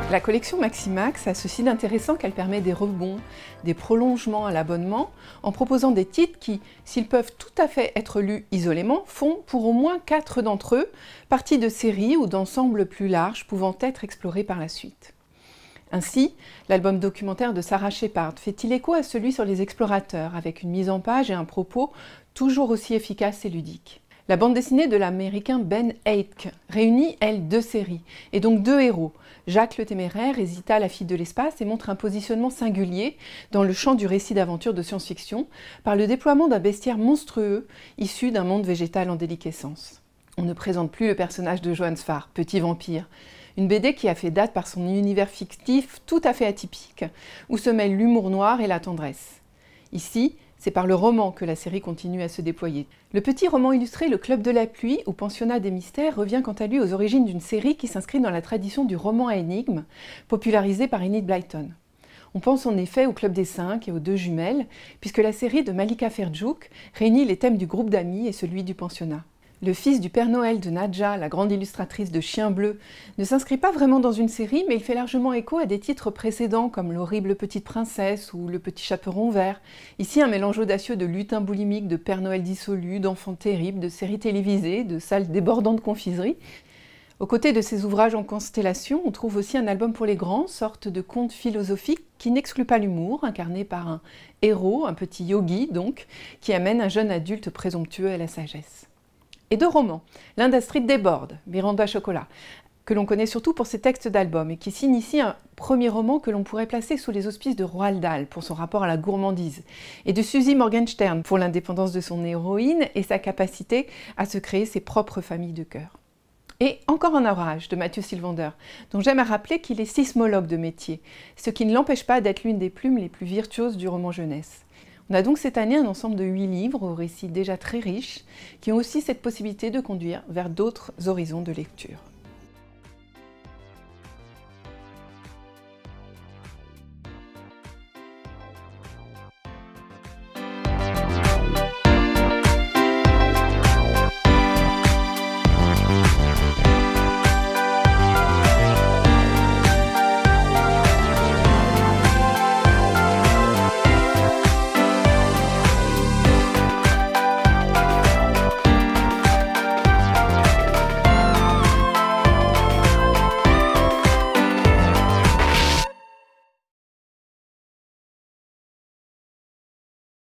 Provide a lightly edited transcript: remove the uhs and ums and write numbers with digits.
La collection Maximax a ceci d'intéressant qu'elle permet des rebonds, des prolongements à l'abonnement, en proposant des titres qui, s'ils peuvent tout à fait être lus isolément, font, pour au moins 4 d'entre eux, partie de séries ou d'ensembles plus larges pouvant être explorés par la suite. Ainsi, l'album documentaire de Sarah Shepard fait-il écho à celui sur les explorateurs, avec une mise en page et un propos toujours aussi efficace et ludique. La bande dessinée de l'américain Ben Heitke réunit, elle, 2 séries, et donc 2 héros. Jacques le Téméraire et Zita, la fille de l'espace, et montre un positionnement singulier dans le champ du récit d'aventure de science-fiction par le déploiement d'un bestiaire monstrueux issu d'un monde végétal en déliquescence. On ne présente plus le personnage de Johann Sfar, petit vampire, une BD qui a fait date par son univers fictif tout à fait atypique, où se mêlent l'humour noir et la tendresse. Ici, c'est par le roman que la série continue à se déployer. Le petit roman illustré Le Club de la Pluie ou Pensionnat des Mystères revient quant à lui aux origines d'une série qui s'inscrit dans la tradition du roman à énigmes, popularisé par Enid Blyton. On pense en effet au Club des 5 et aux 2 jumelles, puisque la série de Malika Ferjouk réunit les thèmes du groupe d'amis et celui du pensionnat. Le fils du Père Noël de Nadja, la grande illustratrice de Chien Bleu, ne s'inscrit pas vraiment dans une série, mais il fait largement écho à des titres précédents comme L'horrible petite princesse ou Le petit chaperon vert. Ici, un mélange audacieux de lutins boulimiques, de Père Noël dissolu, d'enfants terribles, de séries télévisées, de salles débordantes de confiserie. Aux côtés de ces ouvrages en constellation, on trouve aussi un album pour les grands, sorte de conte philosophique qui n'exclut pas l'humour, incarné par un héros, un petit yogi donc, qui amène un jeune adulte présomptueux à la sagesse. Et 2 romans, l'un d'Astrid Desbordes, Miranda Chocolat, que l'on connaît surtout pour ses textes d'albums et qui signe ici un premier roman que l'on pourrait placer sous les auspices de Roald Dahl pour son rapport à la gourmandise, et de Suzy Morgenstern pour l'indépendance de son héroïne et sa capacité à se créer ses propres familles de cœur. Et encore un ouvrage de Mathieu Sylvander, dont j'aime à rappeler qu'il est sismologue de métier, ce qui ne l'empêche pas d'être l'une des plumes les plus virtuoses du roman jeunesse. On a donc cette année un ensemble de 8 livres aux récits déjà très riches, qui ont aussi cette possibilité de conduire vers d'autres horizons de lecture.